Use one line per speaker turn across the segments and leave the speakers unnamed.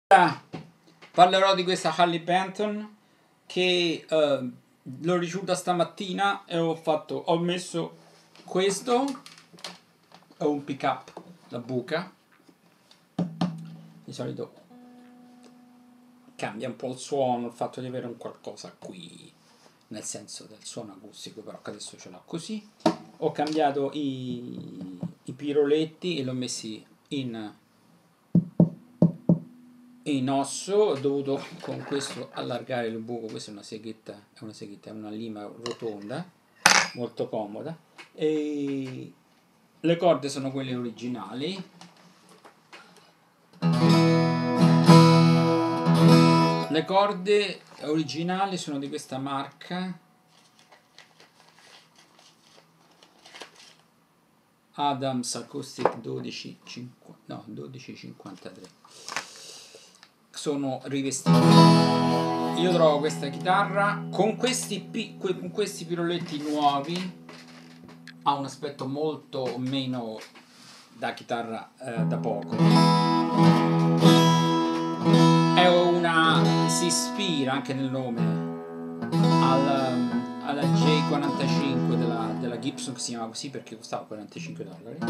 Parlerò di questa Harley Benton che l'ho ricevuta stamattina e ho messo questo, è un pick up da buca, di solito cambia un po' il suono, il fatto di avere un qualcosa qui, nel senso del suono acustico, però che adesso ce l'ho così. Ho cambiato i piroletti e li ho messi in osso, ho dovuto con questo allargare il buco. Questa è una seghetta, è una lima rotonda, molto comoda, e le corde sono quelle originali. Le corde originali sono di questa marca Adams Acoustic 1253. Sono rivestite. Io trovo questa chitarra con questi piroletti nuovi ha un aspetto molto meno da chitarra da poco. Si ispira anche nel nome alla J45 della Gibson, che si chiama così perché costava $45.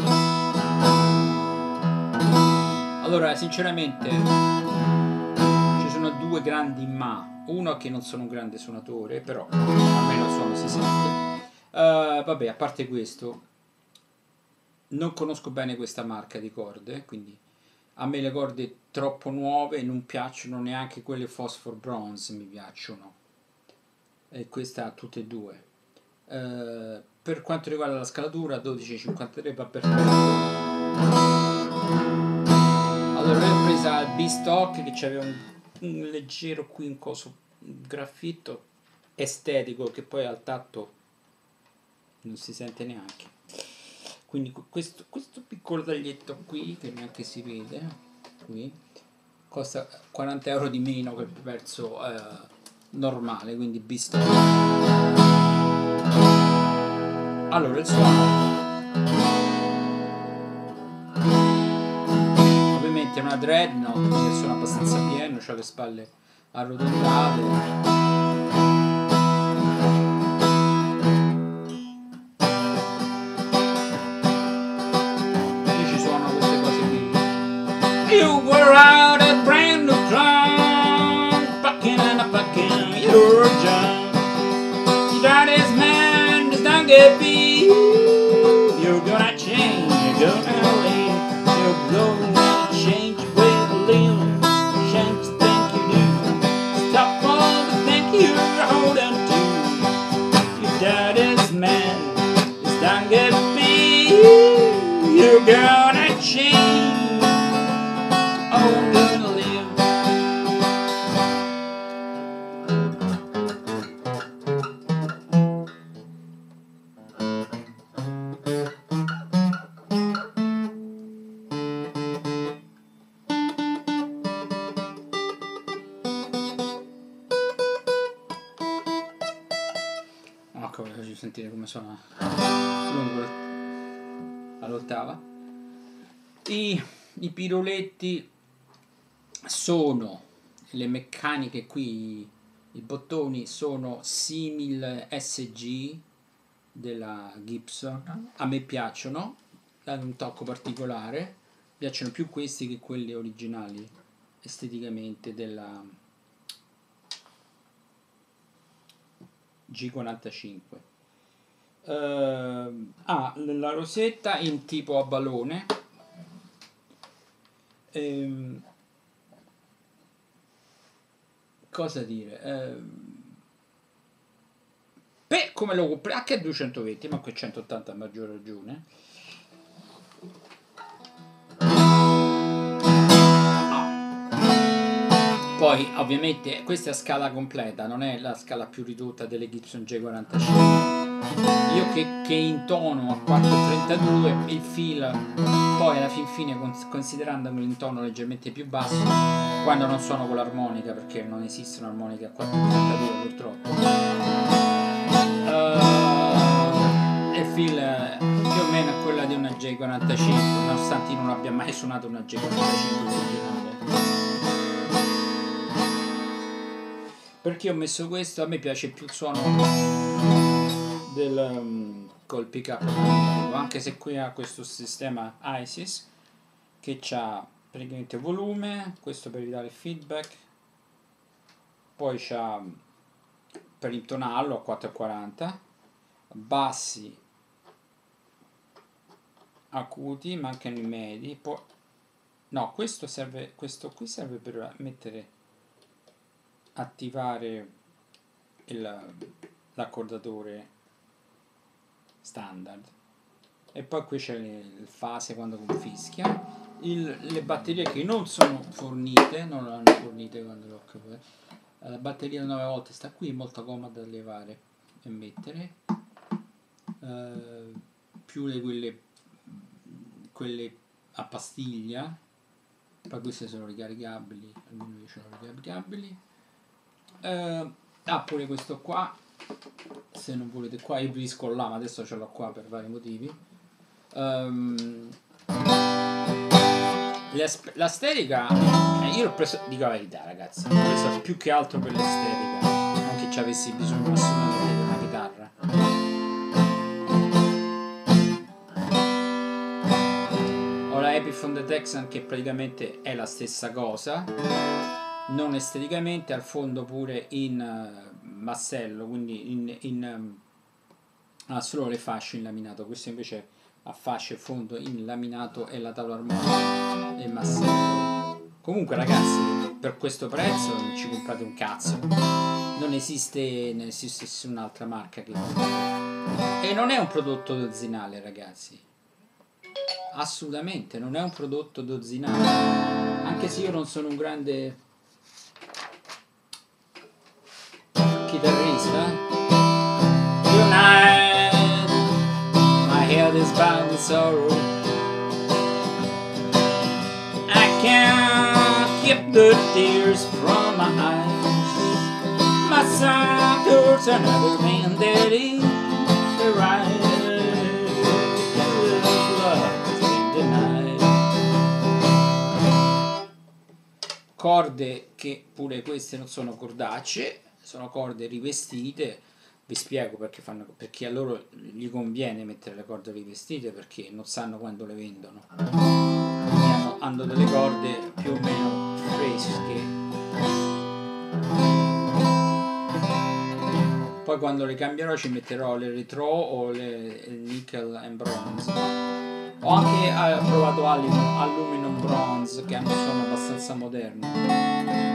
Allora, sinceramente, ci sono due grandi ma. Uno che non sono un grande suonatore, però almeno il suono si sente. Vabbè, a parte questo, non conosco bene questa marca di corde, quindi a me le corde troppo nuove non piacciono, neanche quelle Phosphor Bronze mi piacciono, e questa tutte e due. Per quanto riguarda la scalatura, 12,53 va perfetto. Allora, io ho presa il B-Stock che c'aveva un leggero qui un graffitto estetico che poi al tatto non si sente neanche. Quindi questo piccolo taglietto qui, che neanche si vede, qui, costa €40 di meno che il prezzo normale, quindi B-Stock. Allora, il suono ovviamente è una Dreadnought, che suona abbastanza pieno, ha le spalle arrotondate. You were out at brand new drum, bucking and a bucking your jump. Your daddy's man does not get beat. You're gonna change, you're gonna leave. You're gonna change your way of living. Change the thing you do. Stop all the thing you're holding to. Your daddy's man does not get beat. You're gonna change. Ecco, faccio sentire come suona lungo all'ottava. I piroletti sono le meccaniche qui, i bottoni sono simil SG della Gibson, a me piacciono, hanno un tocco particolare, mi piacciono più questi che quelli originali esteticamente della G45. La rosetta in tipo a ballone, cosa dire, come lo compri anche a 220, ma qui 180 a maggior ragione. Poi ovviamente questa è a scala completa, non è la scala più ridotta delle Gibson J45. Io che intono a 432, il feel poi alla fine, considerando l'intono leggermente più basso, quando non suono con l'armonica, perché non esistono armoniche a 432 purtroppo, il feel più o meno è quella di una J45, nonostante non abbia mai suonato una J45 originale. Perché ho messo questo? A me piace più il suono del col pick up, anche se qui ha questo sistema ISIS che ha praticamente volume, questo per ridare il feedback, poi c'ha per intonarlo a 440, bassi acuti, mancano i medi, poi no, questo qui serve per attivare l'accordatore standard, e poi qui c'è il fase quando confischia, le batterie che non sono fornite, non l'hanno fornite quando l'ho capito. La batteria 9 volte sta qui, molto comoda da levare e mettere, più quelle a pastiglia, poi queste sono ricaricabili, almeno io ce l'ho ricaricabili. Pure questo qua, se non volete qua, io preferisco là, ma adesso ce l'ho qua per vari motivi. L'astetica, io l'ho preso, dico la verità ragazzi, l'ho preso più che altro per l'estetica, non che ci avessi bisogno assolutamente di una chitarra. Ho la Epiphone The Texan che praticamente è la stessa cosa, non esteticamente, al fondo pure in massello, quindi ha solo le fasce in laminato, questo invece ha fasce e fondo in laminato e la tavola armonica e massello. Comunque ragazzi, per questo prezzo non ci comprate un cazzo, non esiste nessun'altra marca che e non è un prodotto dozzinale ragazzi, assolutamente non è un prodotto dozzinale, anche se io non sono un grande chitarrista. Tonight my head is bowed with sorrow, I can't keep the tears from my eyes, my son towards another man that is the right love has been denied. Corde che pure queste non sono cordacce, sono corde rivestite. Vi spiego perché a loro gli conviene mettere le corde rivestite, perché non sanno quando le vendono, hanno delle corde più o meno fresche, poi quando le cambierò ci metterò le retro o le nickel and bronze. Ho anche provato aluminum bronze che hanno un suono abbastanza moderno.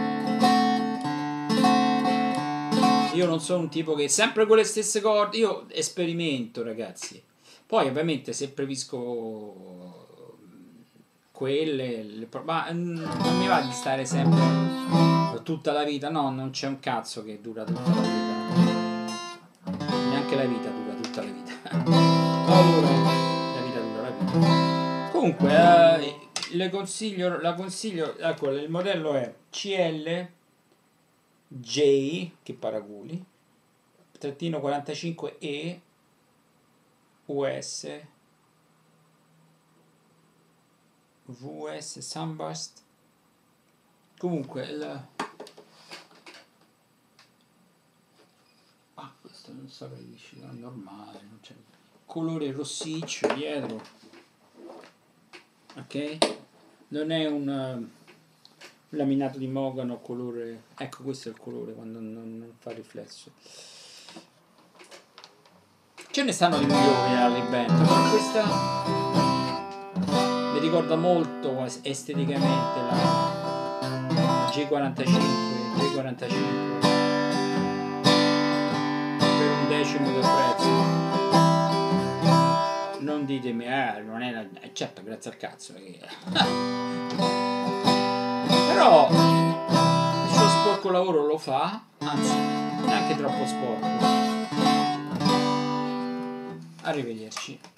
Io non sono un tipo che sempre con le stesse corde, io esperimento ragazzi, poi ovviamente se preferisco quelle, ma non mi va di stare sempre per tutta la vita, no, non c'è un cazzo che dura tutta la vita, neanche la vita dura tutta la vita. Allora, la vita dura la vita. Comunque la consiglio, ecco, il modello è CL J, che paraculi, trattino 45E US VS Sunburst. Comunque questo non saprei dire, è normale, non c'è colore rossiccio dietro, ok, non è un laminato di mogano colore, ecco questo è il colore quando non fa riflesso. Ce ne stanno di migliori alla Ray-Ban, ma questa mi ricorda molto esteticamente la G45 per un decimo del prezzo. Non ditemi non è certo, grazie al cazzo però il suo sporco lavoro lo fa, anzi neanche troppo sporco. Arrivederci.